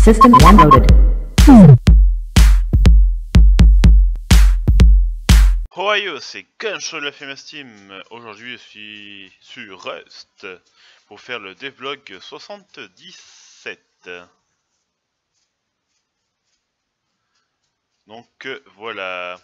System downloaded. Ohio, c'est Kencho de la Famous Team. Aujourd'hui, je suis sur Rust pour faire le devlog 77. Donc voilà.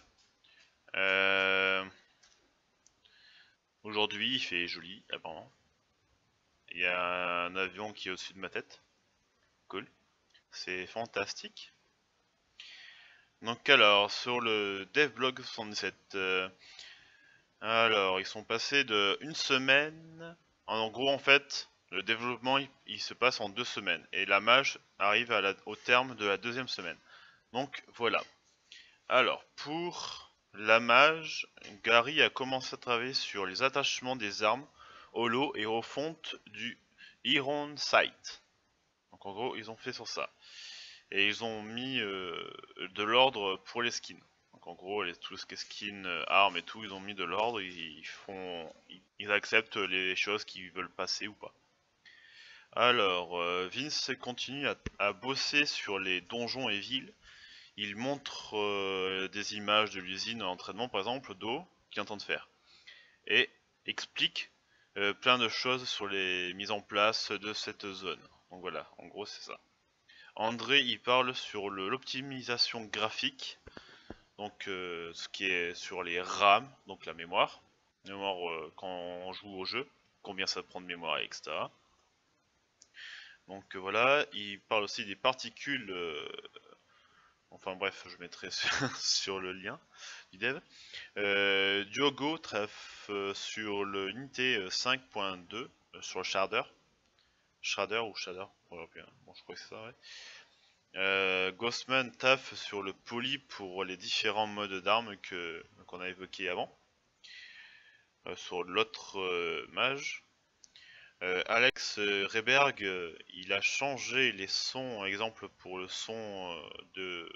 Aujourd'hui, il fait joli, apparemment. Il y a un avion qui est au-dessus de ma tête. Cool. C'est fantastique. Donc alors, sur le devlog 77, alors ils sont passés de une semaine. En gros, en fait, le développement il se passe en 2 semaines et la mage arrive au terme de la 2e semaine. Donc voilà. Alors pour la mage, Gary a commencé à travailler sur les attachements des armes, holo et refonte du Iron Sight. Donc en gros, ils ont fait sur ça. Et ils ont mis de l'ordre pour les skins. Donc en gros, tout ce qui est skin, armes et tout, ils ont mis de l'ordre, ils acceptent les choses qu'ils veulent passer ou pas. Alors, Vince continue à bosser sur les donjons et villes. Il montre des images de l'usine d'entraînement, par exemple, d'eau, qu'il est en train de faire. Et explique plein de choses sur les mises en place de cette zone. Donc voilà, en gros c'est ça. André il parle sur l'optimisation graphique, donc ce qui est sur les RAM, donc la mémoire quand on joue au jeu, combien ça prend de mémoire, etc. Donc voilà, il parle aussi des particules, enfin bref, je mettrai sur le lien du dev. Diogo trèfle sur l'unité 5.2, sur le shader. Shader ou shader, bon je crois que c'est ça, ouais. Ghostman taffe sur le poly pour les différents modes d'armes qu'on a évoqué avant, sur l'autre mage. Alex Reberg, il a changé les sons, exemple pour le son de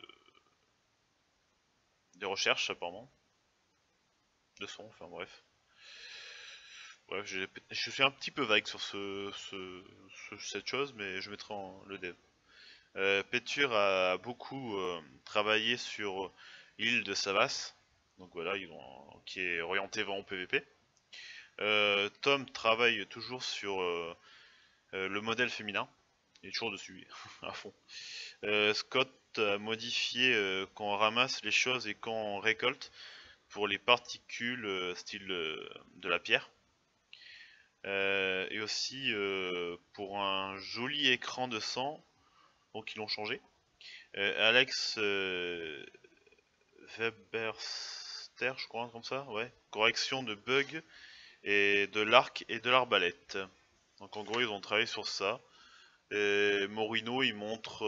recherche apparemment, de son, enfin bref. Bref, je suis un petit peu vague sur cette chose, mais je mettrai le dev. Petur a beaucoup travaillé sur l'île de Savas, donc voilà, qui est orienté vraiment PVP. Tom travaille toujours sur le modèle féminin, il est toujours dessus, à fond. Scott a modifié quand on ramasse les choses et quand on récolte pour les particules style de la pierre. Et aussi pour un joli écran de sang, donc ils l'ont changé. Alex Weberster, je crois, comme ça, ouais. Correction de bugs et de l'arc et de l'arbalète. Donc en gros, ils ont travaillé sur ça. Et Morino, il montre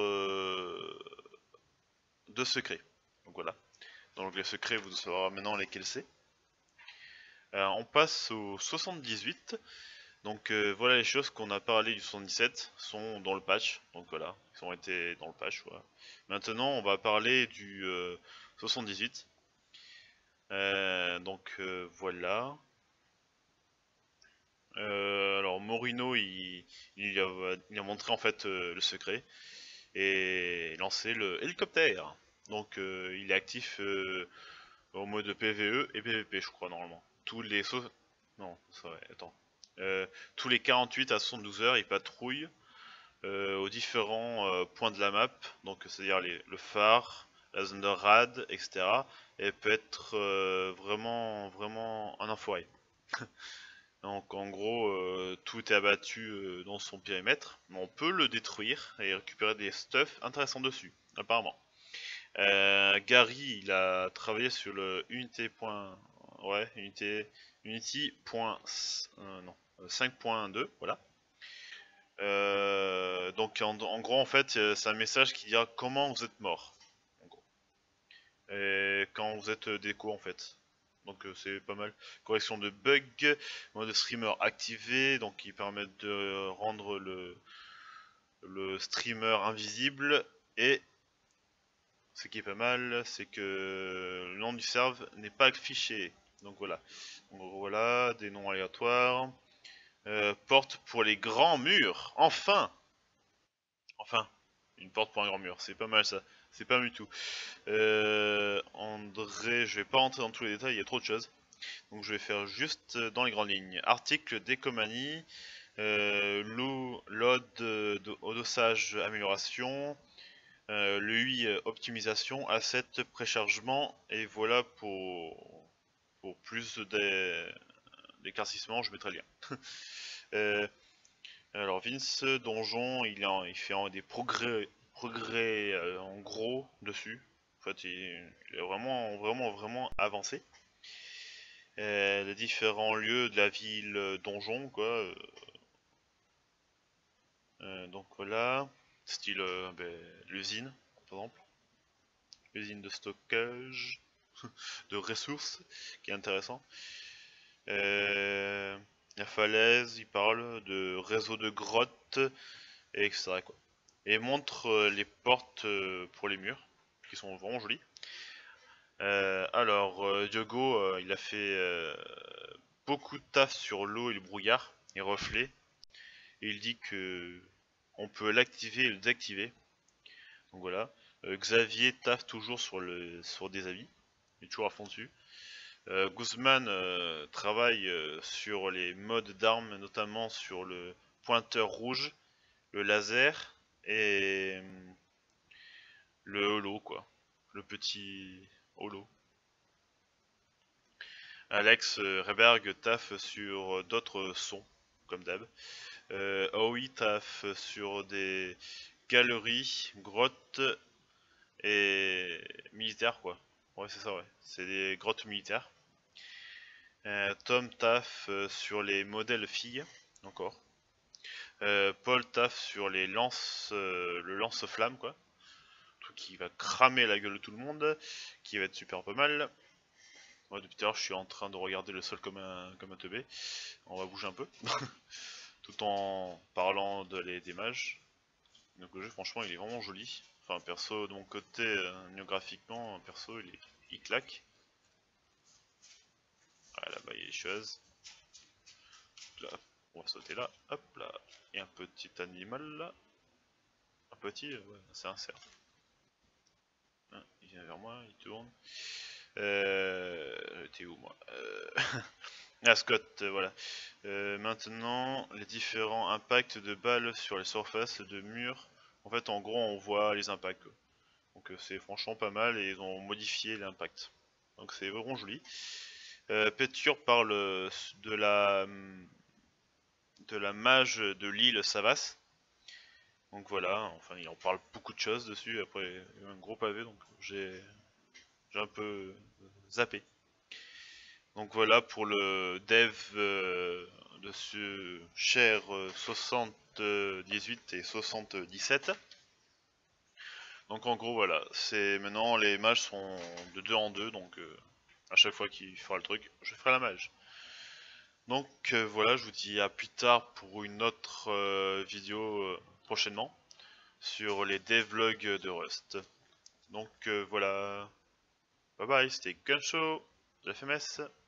2 secrets. Donc voilà. Donc les secrets, vous saurez maintenant lesquels c'est. On passe au 78. Donc voilà, les choses qu'on a parlé du 77 sont dans le patch. Donc voilà, ils ont été dans le patch. Voilà. Maintenant, on va parler du 78. Donc voilà. Alors Morino, il a montré en fait le secret et lancé le hélicoptère. Donc il est actif au mode PVE et PVP, je crois normalement. Non, ça va, attends. Tous les 48 à 72 heures, il patrouille aux différents points de la map, donc c'est-à-dire le phare, la zone de rad, etc. Et peut être vraiment un enfoiré. Donc en gros, tout est abattu dans son périmètre, mais on peut le détruire et récupérer des stuff intéressants dessus, apparemment. Gary, il a travaillé sur le Unity. Ouais, Unity. Non, 5.2, voilà. Donc en gros, en fait, c'est un message qui dira comment vous êtes mort, en gros. Et quand vous êtes déco, en fait. Donc c'est pas mal. Correction de bugs, mode streamer activé, donc qui permet de rendre le streamer invisible. Et ce qui est pas mal, c'est que le nom du serve n'est pas affiché. Donc voilà. Donc voilà, des noms aléatoires. Porte pour les grands murs. Enfin, une porte pour un grand mur, c'est pas mal ça, c'est pas mal du tout. André, je vais pas rentrer dans tous les détails, il y a trop de choses. Donc je vais faire juste dans les grandes lignes. Article Décomanie, l'ode odossage amélioration, le UI optimisation, asset préchargement, et voilà pour plus d'éclaircissement, je mettrai le lien. Alors Vince Donjon, il fait des progrès en gros dessus. En fait, il est vraiment avancé. Les différents lieux de la ville donjon, quoi. Donc voilà, style l'usine, par exemple. L'usine de stockage de ressources, qui est intéressant. La falaise, il parle de réseau de grottes, et etc. quoi. Et montre les portes pour les murs, qui sont vraiment jolies. Alors, Diogo, il a fait beaucoup de taf sur l'eau et le brouillard, et reflets. Et il dit que on peut l'activer et le désactiver. Donc voilà. Xavier taffe toujours sur des habits. Il est toujours à fond dessus. Guzman travaille sur les modes d'armes, notamment sur le pointeur rouge, le laser et le holo, quoi. Le petit holo. Alex Reberg taffe sur d'autres sons, comme d'hab. Aoi taffe sur des galeries, grottes et militaires, quoi. Ouais, c'est ça, ouais. C'est des grottes militaires. Tom taffe sur les modèles filles, encore. Paul taffe sur les le lance-flamme, quoi. Truc qui va cramer la gueule de tout le monde, qui va être super pas mal. Moi, depuis tout à l'heure, je suis en train de regarder le sol comme un teubé. On va bouger un peu, tout en parlant des mages. Donc le jeu, franchement, il est vraiment joli. Enfin, perso, de mon côté, néographiquement, perso, il claque. Ah, là-bas, il y a des choses. Là, on va sauter là. Hop là. Et un petit animal là. Un petit, ouais, c'est un cerf. Hein, il vient vers moi, il tourne. T'es où moi Ah, Scott, voilà. Maintenant, les différents impacts de balles sur les surfaces de murs. En fait, en gros, on voit les impacts. Quoi. Donc c'est franchement pas mal et ils ont modifié l'impact. Donc c'est vraiment joli. Petur parle de la mage de l'île Savas. Donc voilà, enfin il en parle beaucoup de choses dessus. Après, il y a un gros pavé, donc j'ai un peu zappé. Donc voilà pour le dev de ce cher 78 et 77. Donc en gros voilà, c'est maintenant les mages sont de 2 en 2, donc à chaque fois qu'il fera le truc, je ferai la mage. Donc voilà, je vous dis à plus tard pour une autre vidéo prochainement sur les devlogs de Rust. Donc voilà, bye bye, c'était Gunshow de FMS.